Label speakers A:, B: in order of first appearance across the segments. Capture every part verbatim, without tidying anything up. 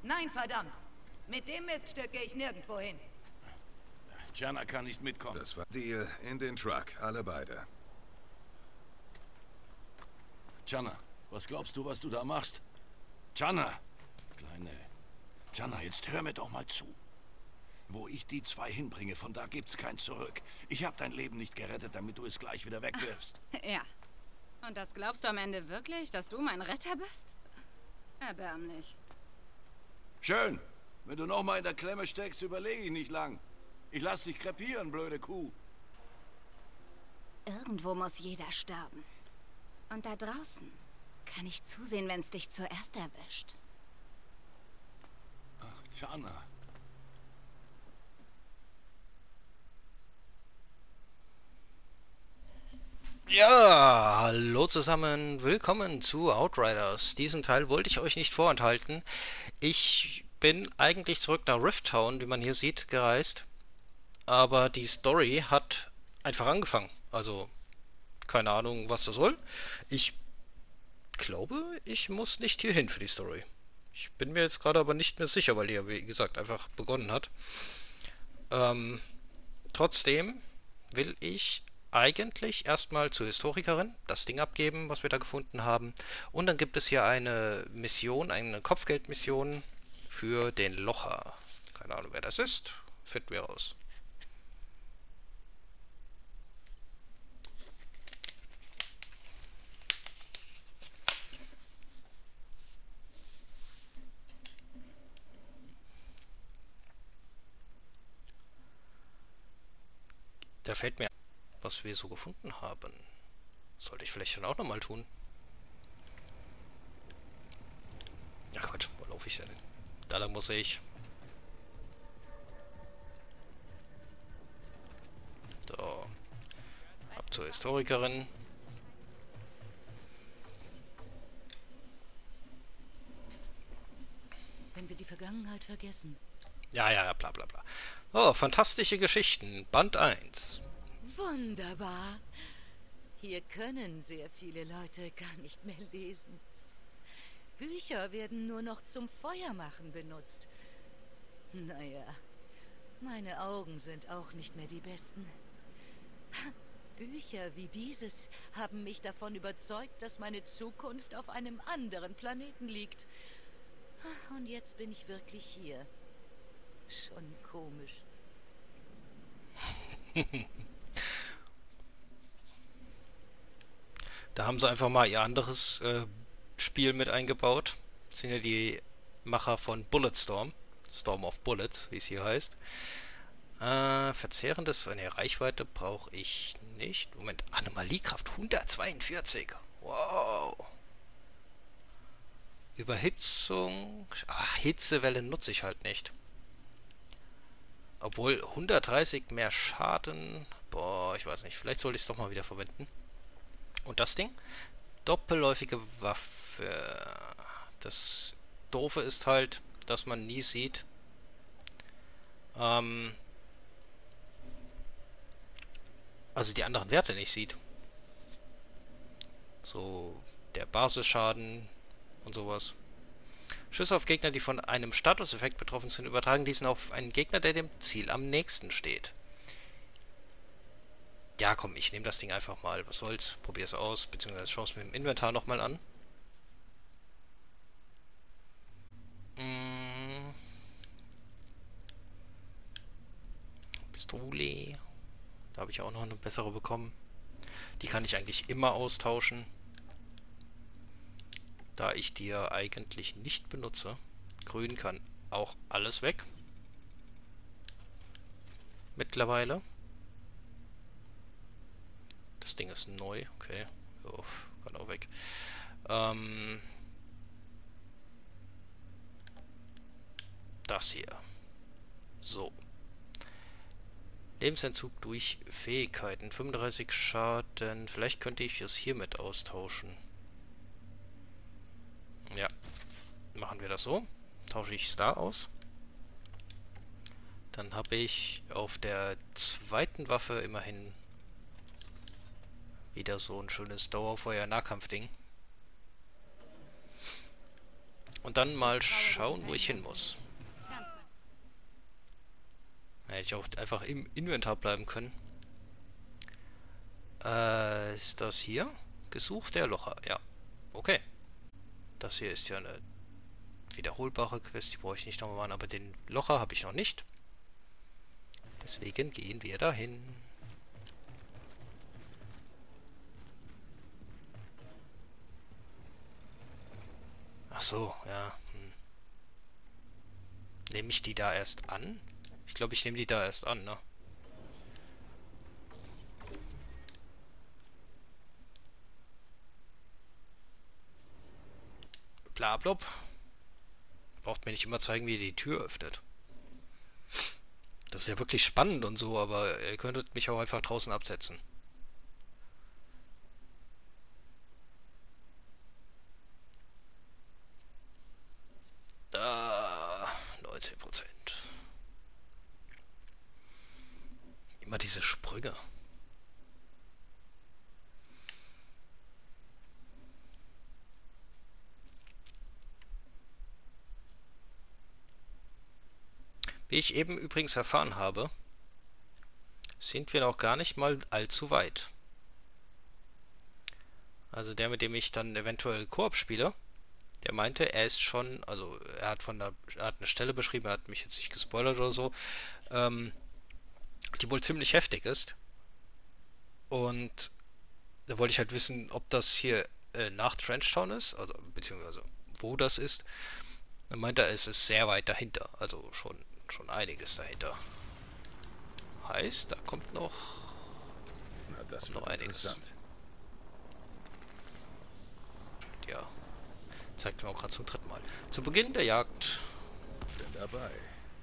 A: Nein, verdammt. Mit dem Miststück gehe ich nirgendwo hin.
B: Channa kann nicht mitkommen.
C: Das war Deal. In den Truck. Alle beide.
B: Channa, was glaubst du, was du da machst? Channa! Kleine... Channa, jetzt hör mir doch mal zu. Wo ich die zwei hinbringe, von da gibt's kein Zurück. Ich hab dein Leben nicht gerettet, damit du es gleich wieder wegwirfst.
D: Ja. Und das glaubst du am Ende wirklich, dass du mein Retter bist? Erbärmlich.
B: Schön. Wenn du noch mal in der Klemme steckst, überlege ich nicht lang. Ich lass dich krepieren, blöde Kuh.
D: Irgendwo muss jeder sterben. Und da draußen kann ich zusehen, wenn es dich zuerst erwischt.
B: Ach, Channa.
E: Ja, hallo zusammen, willkommen zu Outriders. Diesen Teil wollte ich euch nicht vorenthalten. Ich bin eigentlich zurück nach Rift Town, wie man hier sieht, gereist. Aber die Story hat einfach angefangen. Also, keine Ahnung, was das soll. Ich glaube, ich muss nicht hierhin für die Story. Ich bin mir jetzt gerade aber nicht mehr sicher, weil die ja, wie gesagt, einfach begonnen hat. Ähm, trotzdem will ich eigentlich erstmal zur Historikerin das Ding abgeben, was wir da gefunden haben. Und dann gibt es hier eine Mission, eine Kopfgeldmission für den Locher. Keine Ahnung, wer das ist. Finden wir raus. Da fällt mir was wir so gefunden haben. Sollte ich vielleicht dann auch nochmal tun. Ach Gott, wo laufe ich denn? Da lang muss ich. So. Ab zur Historikerin.
F: Wenn wir die Vergangenheit vergessen.
E: Ja, ja, ja, bla bla bla. Oh, fantastische Geschichten. Band eins.
F: Wunderbar. Hier können sehr viele Leute gar nicht mehr lesen. Bücher werden nur noch zum Feuermachen benutzt. Naja, meine Augen sind auch nicht mehr die besten. Bücher wie dieses haben mich davon überzeugt, dass meine Zukunft auf einem anderen Planeten liegt. Und jetzt bin ich wirklich hier. Schon komisch.
E: Da haben sie einfach mal ihr anderes äh, Spiel mit eingebaut. Das sind ja die Macher von Bulletstorm. Storm of Bullets, wie es hier heißt. Äh, verzehrendes, eine Reichweite brauche ich nicht. Moment, Anomaliekraft hundertzweiundvierzig. Wow. Überhitzung. Ach, Hitzewelle nutze ich halt nicht. Obwohl hundertdreißig mehr Schaden. Boah, ich weiß nicht. Vielleicht sollte ich es doch mal wieder verwenden. Und das Ding? Doppelläufige Waffe. Das Doofe ist halt, dass man nie sieht, ähm, also die anderen Werte nicht sieht. So der Basisschaden und sowas. Schüsse auf Gegner, die von einem Statuseffekt betroffen sind, übertragen diesen auf einen Gegner, der dem Ziel am nächsten steht. Ja, komm, ich nehme das Ding einfach mal. Was soll's? Probier's aus, beziehungsweise schau es mir im Inventar nochmal an. Hm. Pistole. Da habe ich auch noch eine bessere bekommen. Die kann ich eigentlich immer austauschen. Da ich die ja eigentlich nicht benutze. Grün kann auch alles weg. Mittlerweile. Das Ding ist neu, okay. Oh, kann auch weg. Ähm, das hier. So. Lebensentzug durch Fähigkeiten. fünfunddreißig Schaden. Vielleicht könnte ich es hiermit austauschen. Ja. Machen wir das so. Tausche ich es da aus. Dann habe ich auf der zweiten Waffe immerhin wieder so ein schönes Dauerfeuer-Nahkampf-Ding. Und dann mal schauen, wo ich hin muss. Hätte ich auch einfach im Inventar bleiben können. Äh, ist das hier? Gesuch der Locher, ja. Okay. Das hier ist ja eine wiederholbare Quest, die brauche ich nicht nochmal machen, aber den Locher habe ich noch nicht. Deswegen gehen wir dahin. Ach so, ja. Hm. Nehme ich die da erst an? Ich glaube, ich nehme die da erst an, ne? Blablub. Braucht mir nicht immer zeigen, wie ihr die Tür öffnet. Das ist ja wirklich spannend und so, aber ihr könntet mich auch einfach draußen absetzen. Da, neunzehn Prozent. Immer diese Sprünge. Wie ich eben übrigens erfahren habe, sind wir noch gar nicht mal allzu weit. Also der, mit dem ich dann eventuell Koop spiele, der meinte, er ist schon, also er hat von der, er hat eine Stelle beschrieben, er hat mich jetzt nicht gespoilert oder so, ähm, die wohl ziemlich heftig ist. Und da wollte ich halt wissen, ob das hier äh, nach Trenchtown ist, also beziehungsweise wo das ist. Dann meinte er, es ist sehr weit dahinter, also schon schon einiges dahinter. Heißt, da kommt noch,
C: Na, das
E: noch
C: wird
E: einiges.
C: interessant.
E: Ja, zeigt mir auch gerade zum dritten Mal. Zu Beginn der Jagd.
C: Bin dabei.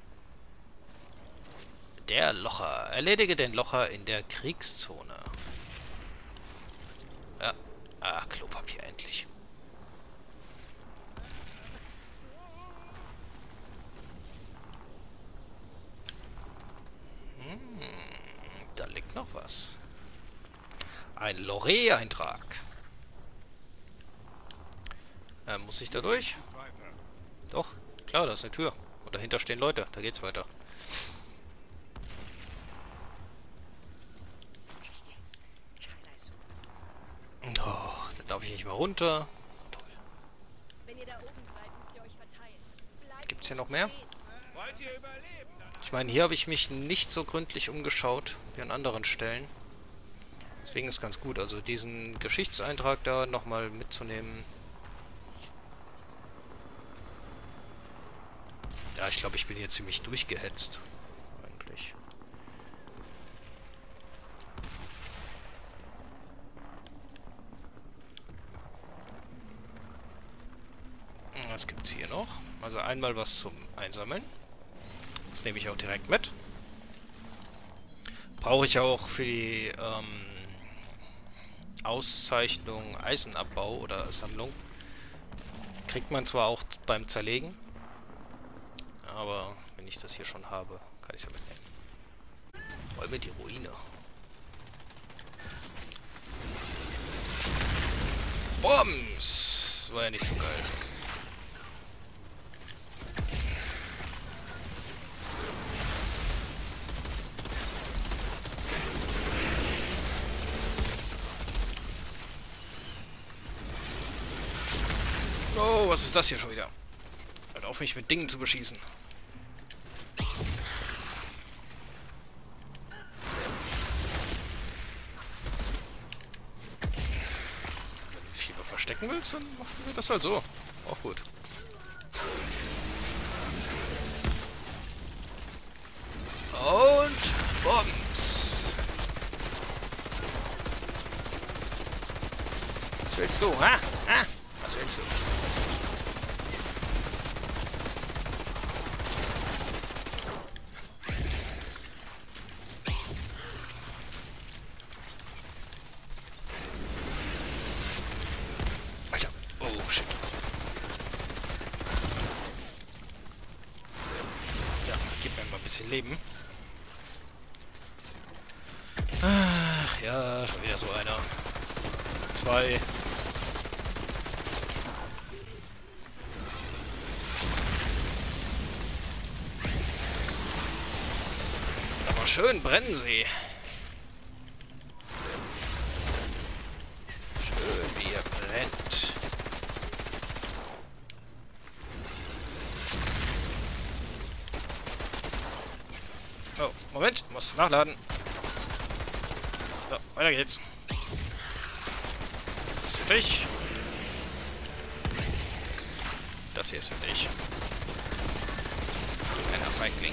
E: Der Locher. Erledige den Locher in der Kriegszone. Ja. Ah, Klopapier endlich. Da liegt noch was. Ein Loree-Eintrag. Äh, muss ich da durch? Doch, klar, da ist eine Tür. Und dahinter stehen Leute. Da geht's weiter. Oh, da darf ich nicht mehr runter. Toll. Gibt's hier noch mehr? Ich meine, hier habe ich mich nicht so gründlich umgeschaut wie an anderen Stellen. Deswegen ist ganz gut, also diesen Geschichtseintrag da nochmal mitzunehmen. Ja, ich glaube, ich bin hier ziemlich durchgehetzt. Eigentlich. Was gibt's hier noch? Also einmal was zum Einsammeln. Das nehme ich auch direkt mit. Brauche ich auch für die ähm, Auszeichnung Eisenabbau oder Sammlung. Kriegt man zwar auch beim Zerlegen, aber wenn ich das hier schon habe, kann ich es ja mitnehmen. Räume die Ruine. Bombs! War ja nicht so geil. Oh, was ist das hier schon wieder? Hört auf, mich mit Dingen zu beschießen. Wenn du dich lieber verstecken willst, dann machen wir das halt so. Auch gut. Und Bombs. Was willst du, ha? Ha? Was willst du? Alter. Oh, shit. Ja, gib mir mal ein bisschen Leben. Ach, ja, schon wieder so einer. Zwei. schön brennen sie. Schön, wie ihr brennt. Oh, Moment, muss nachladen. So, weiter geht's. Das ist für dich. Das hier ist für dich. Kleiner Feigling.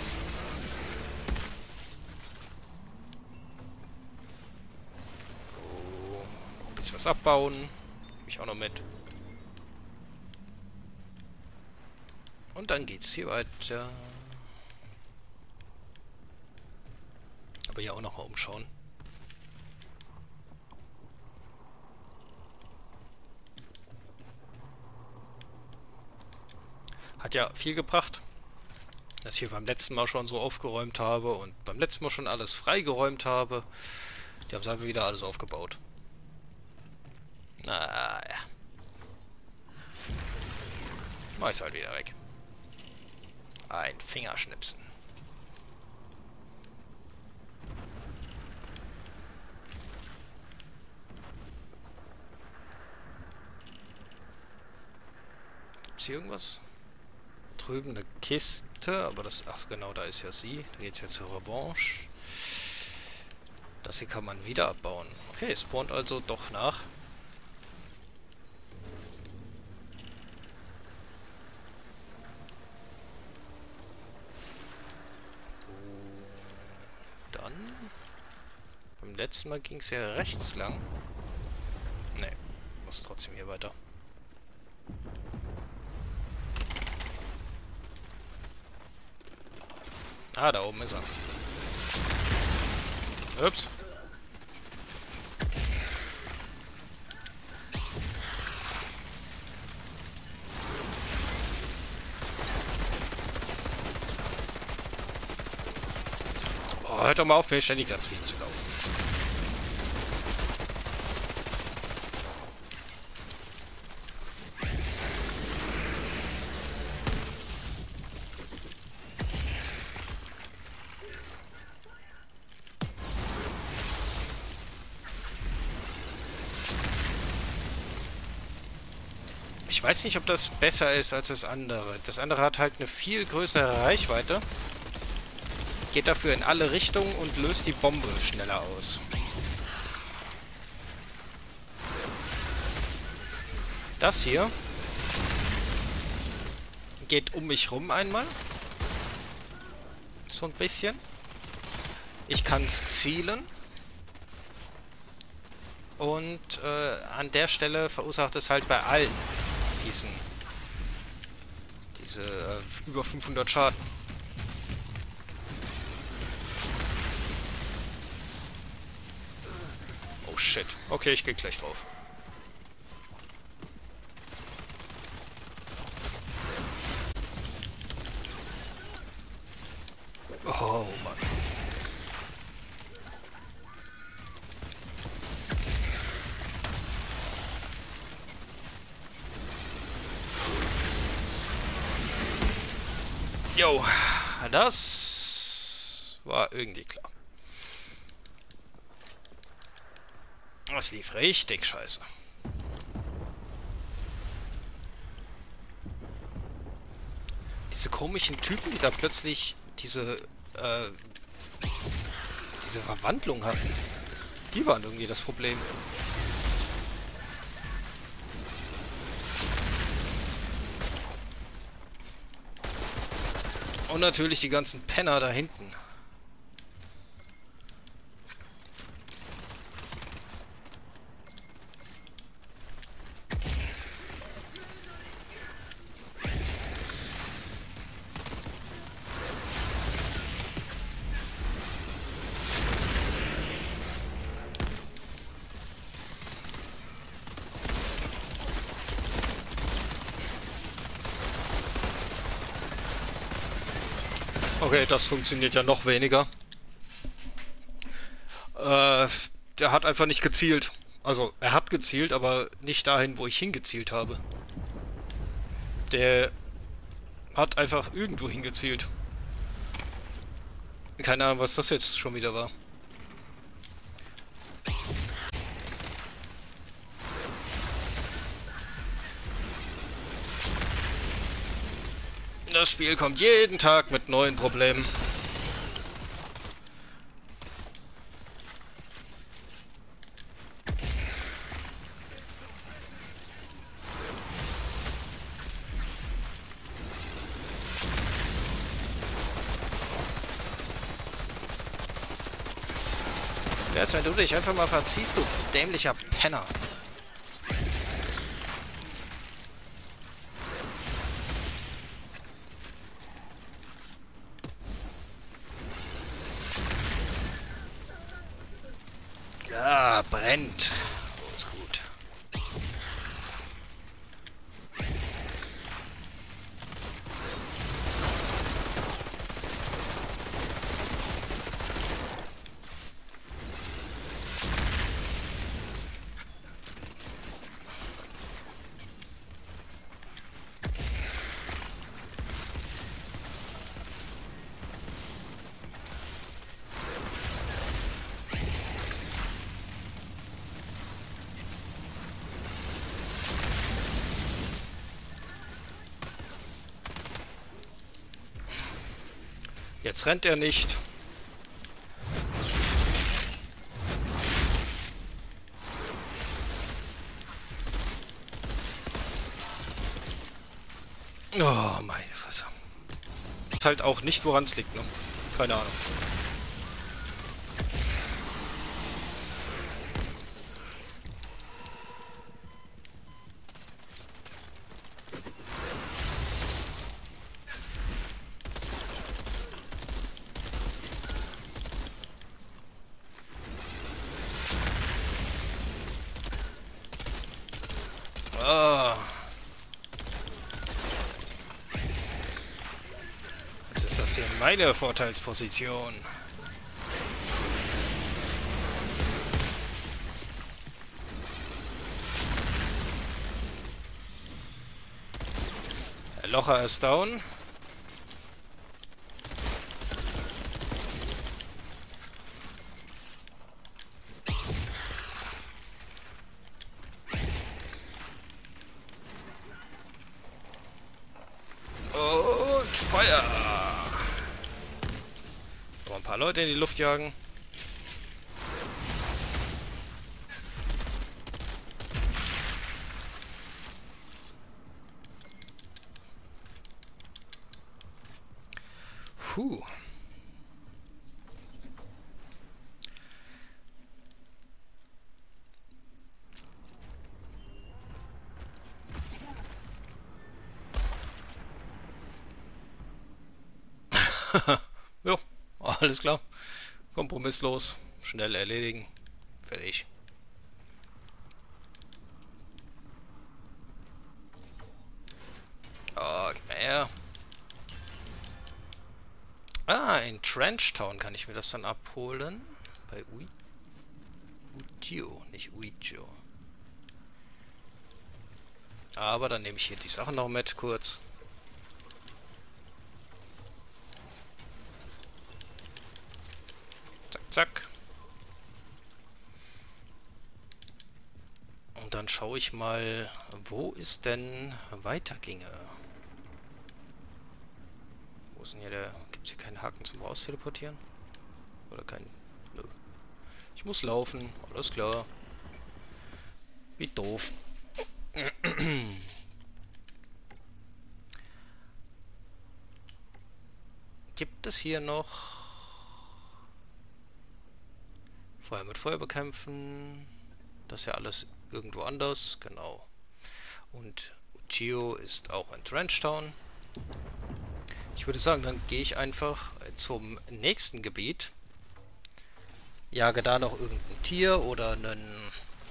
E: Oh, ein bisschen was abbauen. Nehme ich auch noch mit. Und dann geht's hier weiter. Aber hier auch noch mal umschauen. Hat ja viel gebracht, dass ich hier beim letzten Mal schon so aufgeräumt habe und beim letzten Mal schon alles freigeräumt habe. Die haben es einfach wieder alles aufgebaut. Naja. Mach ich's halt wieder weg. Ein Fingerschnipsen. Gibt's hier irgendwas? Drüben eine Kiste, aber das... Ach genau, da ist ja sie. Da geht's ja zur Revanche. Das hier kann man wieder abbauen. Okay, es spawnt also doch nach. Dann... Beim letzten Mal ging es ja rechts lang. Ne, muss trotzdem hier weiter. Ah, da oben ist er. Ups. Oh, hört doch mal auf, mir ständig dazwischen zu laufen. Ich weiß nicht, ob das besser ist als das andere. Das andere hat halt eine viel größere Reichweite. Geht dafür in alle Richtungen und löst die Bombe schneller aus. Das hier geht um mich rum einmal. So ein bisschen. Ich kann es zielen. Und äh, an der Stelle verursacht es halt bei allen diesen diese äh, über fünfhundert Schaden. Oh shit. Okay, ich gehe gleich drauf. Oh Mann. Jo, das war irgendwie klar. Das lief richtig scheiße. Diese komischen Typen, die da plötzlich diese, äh, diese Verwandlung hatten, die waren irgendwie das Problem. Und natürlich die ganzen Penner da hinten. Okay, das funktioniert ja noch weniger. Äh, der hat einfach nicht gezielt. Also, er hat gezielt, aber nicht dahin, wo ich hingezielt habe. Der hat einfach irgendwo hingezielt. Keine Ahnung, was das jetzt schon wieder war. Das Spiel kommt jeden Tag mit neuen Problemen. Wär's, wenn du dich einfach mal verziehst, du dämlicher Penner. Ja, brennt. Oh, ist gut. Jetzt rennt er nicht. Oh, meine Fresse. Ist halt auch nicht, woran es liegt, ne? Keine Ahnung. Ah. Was ist das hier? Meine Vorteilsposition. Der Locher ist down. Feuer! So, ein paar Leute in die Luft jagen. Puh. Jo, alles klar. Kompromisslos. Schnell erledigen. Fertig. Oh, gib mal her. Ah, in Trenchtown kann ich mir das dann abholen. Bei Ui Uijo, nicht Uijo. Aber dann nehme ich hier die Sachen noch mit, kurz. Zack. Und dann schaue ich mal, wo es denn weiterginge. Wo ist denn hier der... Gibt es hier keinen Haken zum Raus teleportieren? Oder kein... Nö. Ich muss laufen, alles klar. Wie doof. Gibt es hier noch... Feuer mit Feuer bekämpfen. Das ist ja alles irgendwo anders. Genau. Und Uijo ist auch in Trenchtown. Ich würde sagen, dann gehe ich einfach zum nächsten Gebiet. Jage da noch irgendein Tier oder einen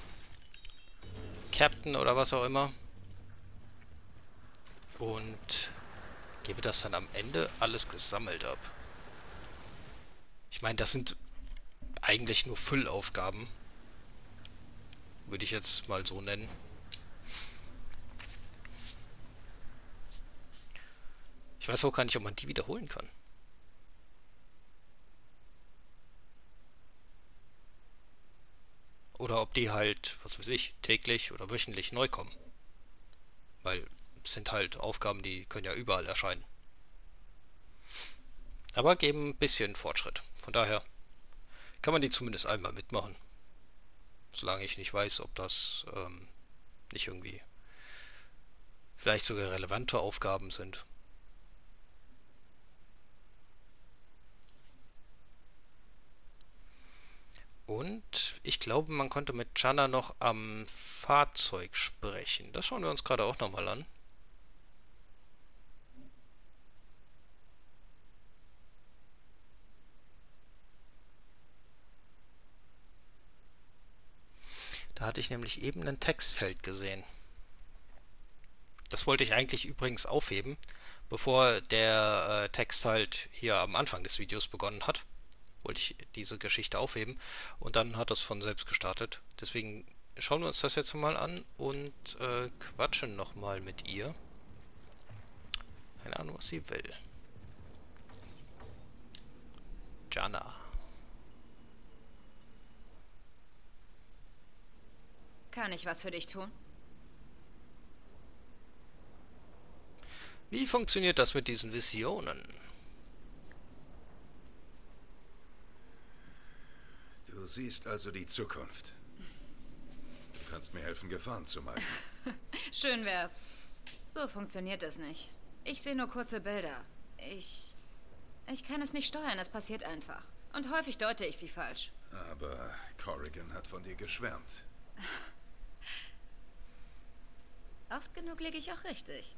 E: Captain oder was auch immer. Und gebe das dann am Ende alles gesammelt ab. Ich meine, das sind eigentlich nur Füllaufgaben. Würde ich jetzt mal so nennen. Ich weiß auch gar nicht, ob man die wiederholen kann. Oder ob die halt, was weiß ich, täglich oder wöchentlich neu kommen. Weil es sind halt Aufgaben, die können ja überall erscheinen. Aber geben ein bisschen Fortschritt. Von daher kann man die zumindest einmal mitmachen. Solange ich nicht weiß, ob das ähm, nicht irgendwie vielleicht sogar relevante Aufgaben sind. Und ich glaube, man konnte mit Channa noch am Fahrzeug sprechen. Das schauen wir uns gerade auch nochmal an. Da hatte ich nämlich eben ein Textfeld gesehen. Das wollte ich eigentlich übrigens aufheben, bevor der äh, Text halt hier am Anfang des Videos begonnen hat. Wollte ich diese Geschichte aufheben und dann hat das von selbst gestartet. Deswegen schauen wir uns das jetzt mal an und äh, quatschen nochmal mit ihr. Keine Ahnung, was sie will. Channa.
D: Kann ich was für dich tun?
E: Wie funktioniert das mit diesen Visionen?
C: Du siehst also die Zukunft. Du kannst mir helfen, Gefahren zu meiden.
D: Schön wär's. So funktioniert es nicht. Ich sehe nur kurze Bilder. Ich... Ich kann es nicht steuern, es passiert einfach. Und häufig deute ich sie falsch.
C: Aber Corrigan hat von dir geschwärmt.
D: Oft genug liege ich auch richtig.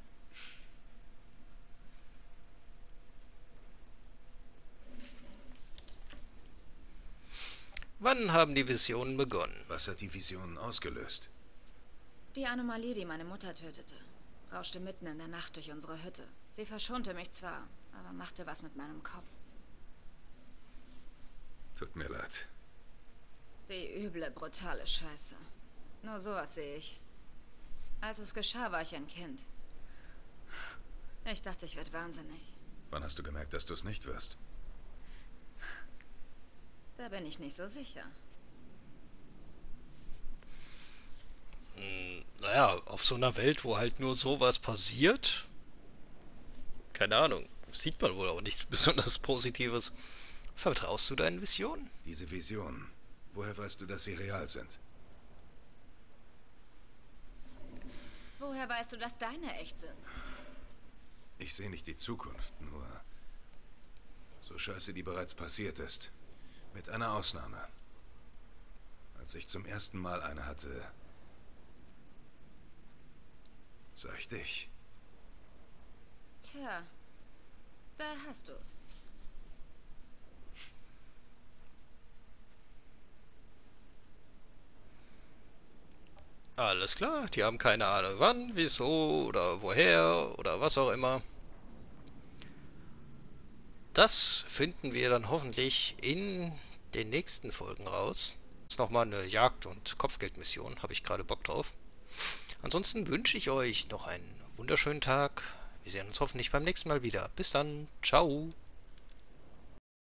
E: Wann haben die Visionen begonnen?
C: Was hat die Visionen ausgelöst?
D: Die Anomalie, die meine Mutter tötete, rauschte mitten in der Nacht durch unsere Hütte. Sie verschonte mich zwar, aber machte was mit meinem Kopf.
C: Tut mir leid.
D: Die üble, brutale Scheiße. Nur sowas sehe ich. Als es geschah, war ich ein Kind. Ich dachte, ich werde wahnsinnig.
C: Wann hast du gemerkt, dass du es nicht wirst?
D: Da bin ich nicht so sicher.
E: Hm, naja, auf so einer Welt, wo halt nur sowas passiert, keine Ahnung, sieht man wohl auch nicht besonders Positives. Vertraust du deinen Visionen?
C: Diese Visionen, woher weißt du, dass sie real sind?
D: Woher weißt du, dass deine echt sind?
C: Ich sehe nicht die Zukunft, nur so scheiße, die bereits passiert ist. Mit einer Ausnahme. Als ich zum ersten Mal eine hatte, sah ich dich.
D: Tja, da hast du's.
E: Alles klar, die haben keine Ahnung wann, wieso oder woher oder was auch immer. Das finden wir dann hoffentlich in den nächsten Folgen raus. Das ist nochmal eine Jagd- und Kopfgeldmission, habe ich gerade Bock drauf. Ansonsten wünsche ich euch noch einen wunderschönen Tag. Wir sehen uns hoffentlich beim nächsten Mal wieder. Bis dann, ciao.